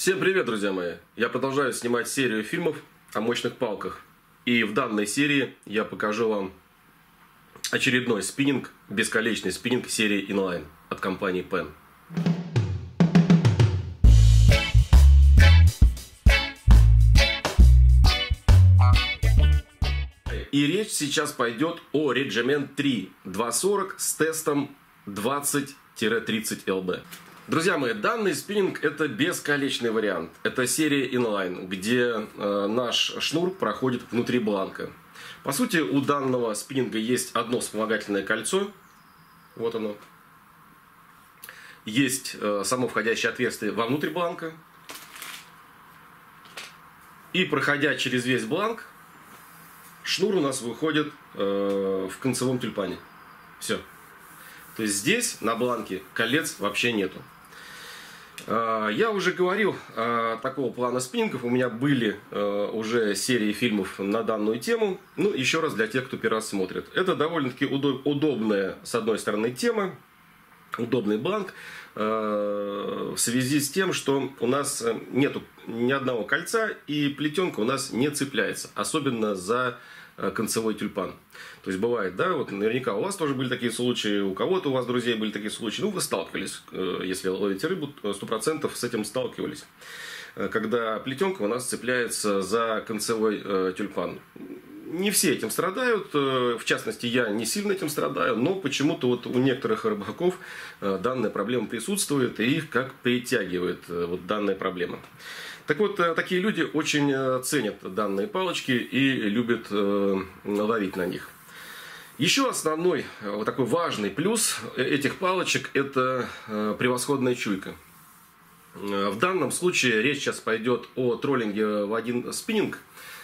Всем привет, друзья мои! Я продолжаю снимать серию фильмов о мощных палках. И в данной серии я покажу вам очередной спиннинг, бесколечный спиннинг серии Inline от компании Penn. И речь сейчас пойдет о Regiment 3 240 с тестом 20-30 lb. Друзья мои, данный спиннинг это бесколечный вариант. Это серия Inline, где наш шнур проходит внутри бланка. По сути, у данного спиннинга есть одно вспомогательное кольцо. Вот оно. Есть само входящее отверстие вовнутрь бланка. И проходя через весь бланк, шнур у нас выходит в концевом тюльпане. Все. То есть здесь на бланке колец вообще нету. Я уже говорил такого плана спиннингов. У меня были уже серии фильмов на данную тему. Ну, еще раз для тех, кто первый раз смотрит. Это довольно-таки удобная, с одной стороны, тема. Удобный бланк. В связи с тем, что у нас нету ни одного кольца. И плетенка у нас не цепляется. Особенно за концевой тюльпан. То есть бывает, да, вот наверняка у вас тоже были такие случаи, у кого-то у вас друзей были такие случаи, ну вы сталкивались, если ловите рыбу, 100% с этим сталкивались. Когда плетенка у нас цепляется за концевой тюльпан. Не все этим страдают, в частности я не сильно этим страдаю, но почему-то вот у некоторых рыбаков данная проблема присутствует и их как притягивает вот данная проблема. Так вот, такие люди очень ценят данные палочки и любят ловить на них. Еще основной, вот такой важный плюс этих палочек – это превосходная чуйка. В данном случае речь сейчас пойдет о троллинге в один спиннинг,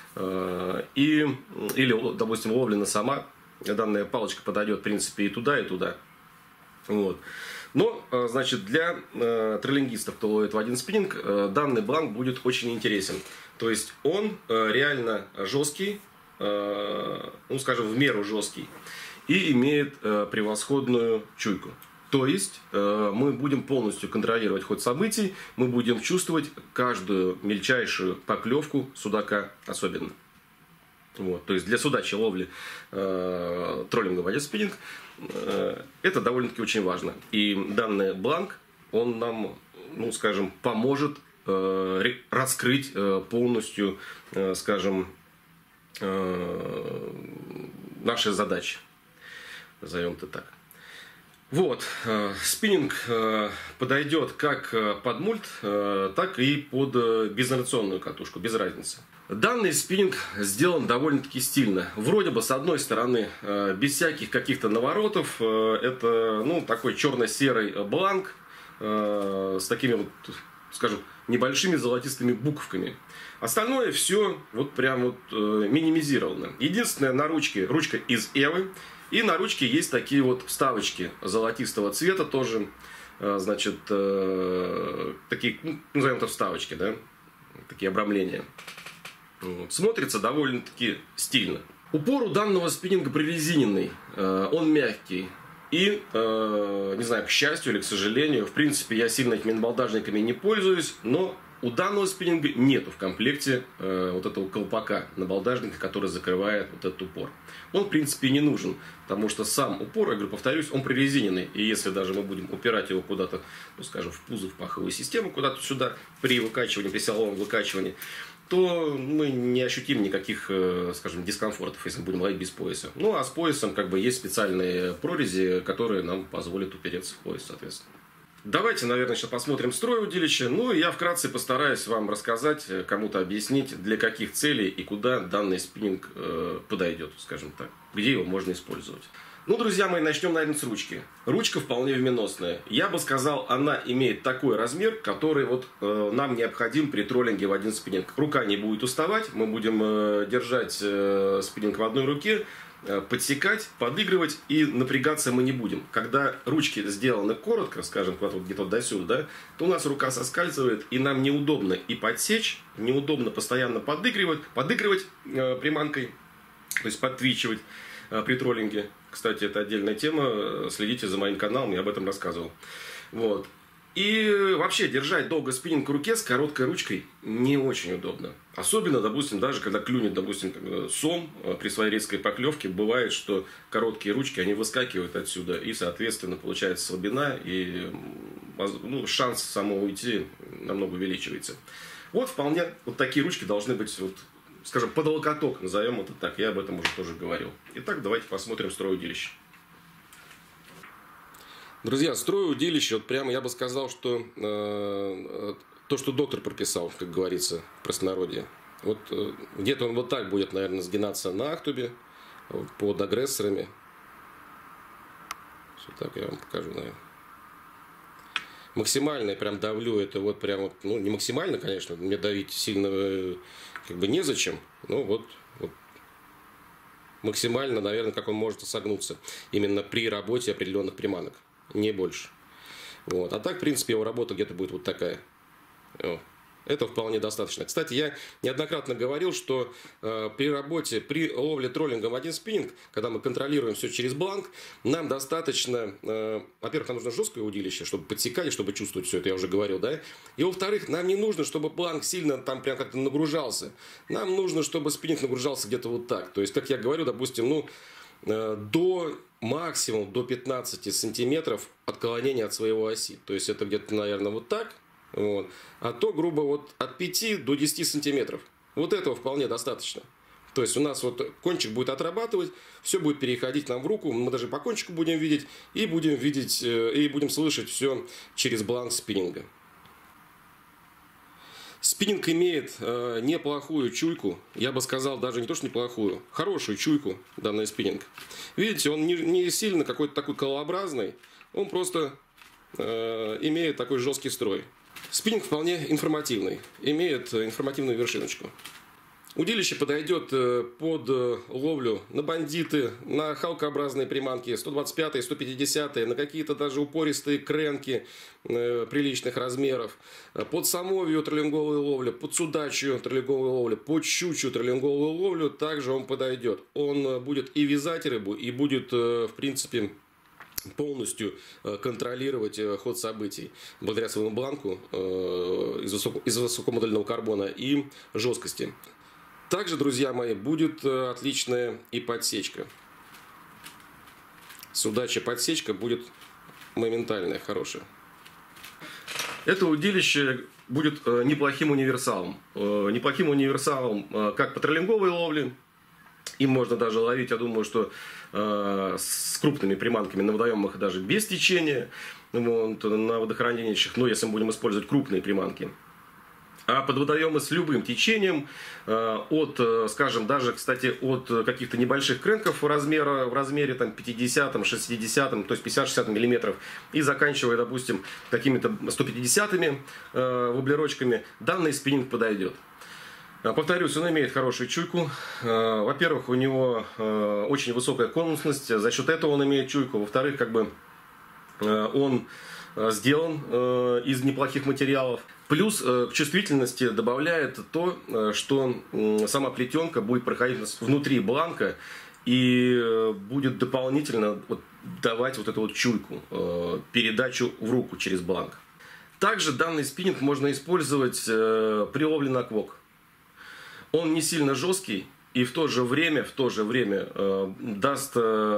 или, допустим, ловлена сама. Данная палочка подойдет, в принципе, и туда, и туда. Вот. Но, значит, для троллингистов, кто ловит в один спиннинг, данный бланк будет очень интересен. То есть он реально жесткий, ну, скажем, в меру жесткий, и имеет превосходную чуйку. То есть мы будем полностью контролировать ход событий, мы будем чувствовать каждую мельчайшую поклевку судака особенно. Вот, то есть для судачьей ловли троллинга в один спиннинг это довольно-таки очень важно. И данный бланк, он нам, ну, скажем, поможет раскрыть полностью, скажем, наши задачи. Назовем это так. Вот, спиннинг подойдет как под мульт, так и под безинерционную катушку, без разницы. Данный спиннинг сделан довольно-таки стильно. Вроде бы, с одной стороны, без всяких каких-то наворотов. Это, ну, такой черно-серый бланк с такими вот, скажем, небольшими золотистыми буковками. Остальное все вот прям вот минимизировано. Единственное, на ручке, ручка из Эвы. И на ручке есть такие вот вставочки золотистого цвета тоже. Значит, такие, ну, назовем это вставочки, да? Такие обрамления. Вот. Смотрится довольно-таки стильно. Упор у данного спиннинга прорезиненный. Он мягкий. И, не знаю, к счастью или к сожалению, в принципе, я сильно этими набалдажниками не пользуюсь, но у данного спиннинга нету в комплекте вот этого колпака набалдажника, который закрывает вот этот упор. Он, в принципе, не нужен, потому что сам упор, я говорю, повторюсь, он прорезиненный. И если даже мы будем упирать его куда-то, ну, скажем, в пузо, в паховую систему, куда-то сюда при выкачивании, при силовом выкачивании, то мы не ощутим никаких, скажем, дискомфортов, если мы будем ловить без пояса. Ну, а с поясом как бы есть специальные прорези, которые нам позволят упереться в пояс, соответственно. Давайте, наверное, сейчас посмотрим строй удилища. Ну, и я вкратце постараюсь вам рассказать, кому-то объяснить, для каких целей и куда данный спиннинг подойдет, скажем так. Где его можно использовать. Ну, друзья мои, начнем, наверное, с ручки. Ручка вполне вменосная. Я бы сказал, она имеет такой размер, который вот нам необходим при троллинге в один спиннинг. Рука не будет уставать, мы будем держать спиннинг в одной руке, подсекать, подыгрывать, и напрягаться мы не будем. Когда ручки сделаны коротко, скажем, где-то до сюда, да, то у нас рука соскальзывает, и нам неудобно и подсечь, неудобно постоянно подыгрывать приманкой, то есть подтвичивать при троллинге. Кстати, это отдельная тема, следите за моим каналом, я об этом рассказывал. Вот. И вообще держать долго спиннинг в руке с короткой ручкой не очень удобно. Особенно, допустим, даже когда клюнет, допустим, сом при своей резкой поклевке, бывает, что короткие ручки, они выскакивают отсюда, и, соответственно, получается слабина, и шанс самого уйти намного увеличивается. Вот вполне вот такие ручки должны быть, вот, скажем, под локоток, назовем это так. Я об этом уже тоже говорил. Итак, давайте посмотрим строй удилища. Друзья, строй удилища, вот прямо я бы сказал, что то, что доктор прописал, как говорится в простонародье. Вот где-то он вот так будет, наверное, сгинаться на ахтубе под агрессорами. Вот так я вам покажу, наверное. Максимально я прям давлю, это вот прям вот, ну не максимально, конечно, мне давить сильно как бы незачем, но вот максимально, наверное, как он может согнуться именно при работе определенных приманок, не больше. Вот. А так, в принципе, его работа где-то будет вот такая. Это вполне достаточно. Кстати, я неоднократно говорил, что при работе, при ловле троллингом один спиннинг, когда мы контролируем все через бланк, нам достаточно, во-первых, нам нужно жесткое удилище, чтобы подсекать, чтобы чувствовать все это, я уже говорил, да. И во-вторых, нам не нужно, чтобы бланк сильно там прям как-то нагружался. Нам нужно, чтобы спиннинг нагружался где-то вот так. То есть, как я говорю, допустим, ну, до максимум до 15 сантиметров отклонения от своего оси. То есть, это где-то, наверное, вот так. Вот. А то, грубо, вот от 5 до 10 сантиметров. Вот этого вполне достаточно. То есть у нас вот кончик будет отрабатывать, все будет переходить нам в руку, мы даже по кончику будем видеть, и будем слышать все через бланк спиннинга. Спиннинг имеет неплохую чуйку, я бы сказал, даже не то, что неплохую, хорошую чуйку данный спиннинг. Видите, он не сильно какой-то такой колообразный, он просто имеет такой жесткий строй. Спиннинг вполне информативный, имеет информативную вершиночку. Удилище подойдет под ловлю на бандиты, на халкообразные приманки 125-е, 150-е, на какие-то даже упористые кренки приличных размеров, под самовью троллинговую ловлю, под судачью троллинговую ловлю, под щучью троллинговую ловлю также он подойдет. Он будет и вязать рыбу, и будет, в принципе, полностью контролировать ход событий благодаря своему бланку из высокомодульного карбона и жесткости. Также, друзья мои, будет отличная и подсечка. Судачья подсечка будет моментальная, хорошая. Это удилище будет неплохим универсалом. Неплохим универсалом как по троллинговой ловле. Им можно даже ловить, я думаю, что с крупными приманками на водоемах даже без течения, вот, на водохранилищах, но если мы будем использовать крупные приманки. А под водоемы с любым течением, скажем, даже, кстати, от каких-то небольших кренков в размере там, 50, 60, то есть 50-60 мм, и заканчивая, допустим, какими-то 150-ми воблерочками, данный спиннинг подойдет. Повторюсь, он имеет хорошую чуйку. Во-первых, у него очень высокая конусность, за счет этого он имеет чуйку. Во-вторых, как бы он сделан из неплохих материалов. Плюс к чувствительности добавляет то, что сама плетенка будет проходить внутри бланка и будет дополнительно давать вот эту вот чуйку, передачу в руку через бланк. Также данный спиннинг можно использовать при ловле на квок. Он не сильно жесткий и в то же время даст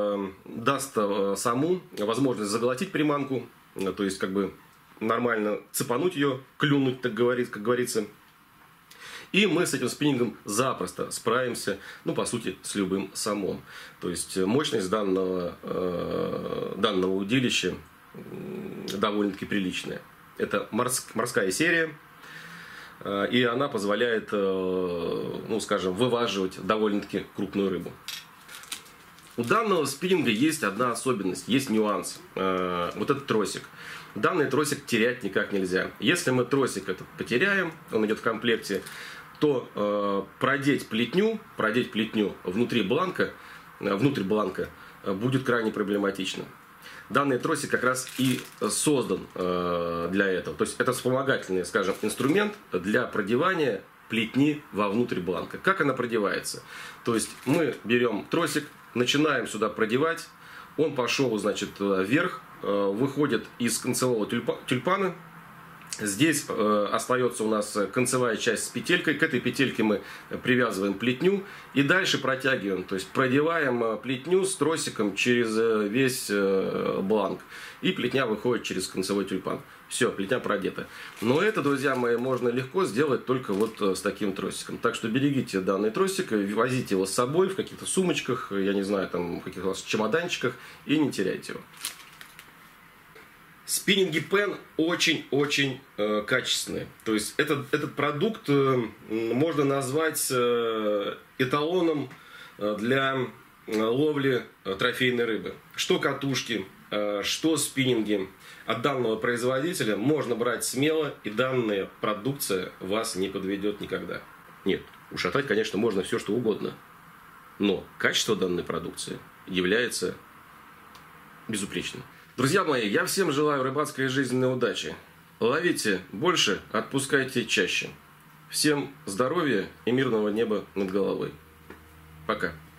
саму возможность заглотить приманку, то есть как бы нормально цепануть ее, клюнуть, как говорится. И мы с этим спиннингом запросто справимся, ну, по сути, с любым самом. То есть мощность данного удилища довольно-таки приличная. Это морская серия. И она позволяет, ну, скажем, вываживать довольно-таки крупную рыбу. У данного спиннинга есть одна особенность, есть нюанс. Вот этот тросик. Данный тросик терять никак нельзя. Если мы тросик этот потеряем, он идет в комплекте, то продеть плетню внутрь бланка будет крайне проблематично. Данный тросик как раз и создан для этого. То есть это вспомогательный, скажем, инструмент для продевания плетни вовнутрь бланка. Как она продевается? То есть мы берем тросик, начинаем сюда продевать, он пошел, значит, вверх, выходит из концевого тюльпана, Здесь остается у нас концевая часть с петелькой. К этой петельке мы привязываем плетню и дальше протягиваем. То есть продеваем плетню с тросиком через весь бланк. И плетня выходит через концевой тюльпан. Все, плетня продета. Но это, друзья мои, можно легко сделать только вот с таким тросиком. Так что берегите данный тросик, возите его с собой в каких-то сумочках, я не знаю, там в каких-то у вас чемоданчиках, и не теряйте его. Спиннинги Pen очень-очень качественные. То есть этот продукт можно назвать эталоном для ловли трофейной рыбы. Что катушки, что спиннинги от данного производителя можно брать смело, и данная продукция вас не подведет никогда. Нет, ушатать, конечно, можно все, что угодно. Но качество данной продукции является безупречным. Друзья мои, я всем желаю рыбацкой и жизненной удачи. Ловите больше, отпускайте чаще. Всем здоровья и мирного неба над головой. Пока.